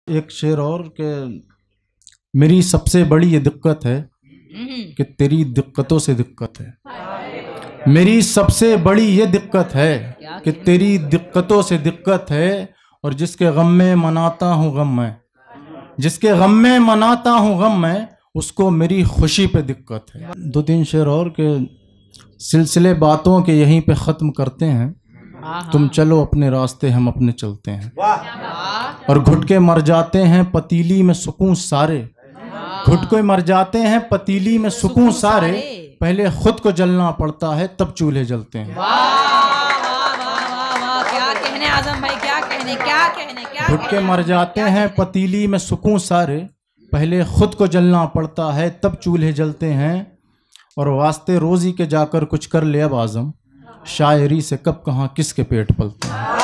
एक शेर और के मेरी सबसे बड़ी ये दिक्कत है कि तेरी दिक्कतों से दिक्कत है। मेरी सबसे बड़ी ये दिक्कत है कि तेरी दिक्कतों से दिक्कत है। और जिसके गम में मनाता हूँ गम मैं, जिसके गम में मनाता हूँ गम मैं, उसको मेरी खुशी पे दिक्कत है। दो तीन शेर और के सिलसिले बातों के यहीं पे ख़त्म करते हैं। तुम चलो अपने रास्ते हम अपने चलते हैं। और घुट के मर जाते हैं पतीली में सुकून सारे, घुट के मर जाते हैं पतीली में सुकून सारे, पहले खुद को जलना पड़ता है तब चूल्हे जलते हैं। क्या कहने आजम भाई, क्या कहने, क्या कहने, क्या घुट के मर जाते हैं पतीली में सुकून सारे, पहले खुद को जलना पड़ता है तब चूल्हे जलते हैं। और वास्ते रोजी के जाकर कुछ कर ले अब आजम, शायरी से कब कहाँ किसके पेट पलते हैं।